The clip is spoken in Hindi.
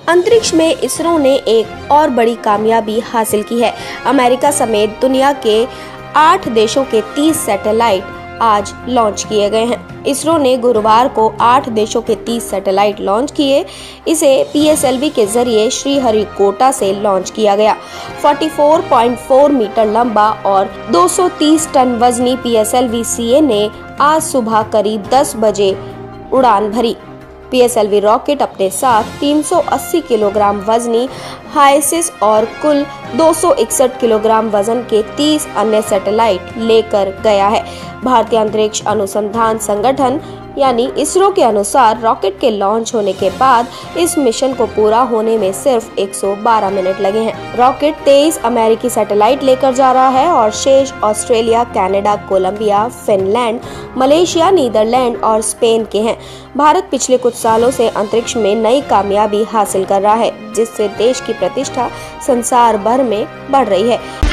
अंतरिक्ष में इसरो ने एक और बड़ी कामयाबी हासिल की है। अमेरिका समेत दुनिया के 8 देशों के 30 सैटेलाइट आज लॉन्च किए गए हैं। इसरो ने गुरुवार को 8 देशों के 30 सैटेलाइट लॉन्च किए। इसे PSLV के जरिए श्रीहरिकोटा से लॉन्च किया गया। 44.4 मीटर लंबा और 230 टन वजनी PSLV CA ने आज सुबह करीब 10 बजे उड़ान भरी। PSLV रॉकेट अपने साथ 380 किलोग्राम वजनी HysIS और कुल 261 किलोग्राम वजन के 30 अन्य सैटेलाइट लेकर गया है। भारतीय अंतरिक्ष अनुसंधान संगठन यानी इसरो के अनुसार रॉकेट के लॉन्च होने के बाद इस मिशन को पूरा होने में सिर्फ 112 मिनट लगे हैं। रॉकेट 23 अमेरिकी सैटेलाइट लेकर जा रहा है और शेष Australia, Canada, Colombia, Finland, Malaysia, Netherlands और स्पेन के हैं। भारत पिछले कुछ सालों से अंतरिक्ष में नई कामयाबी हासिल कर रहा है, जिससे देश की प्रतिष्ठा संसार भर में बढ़ रही है।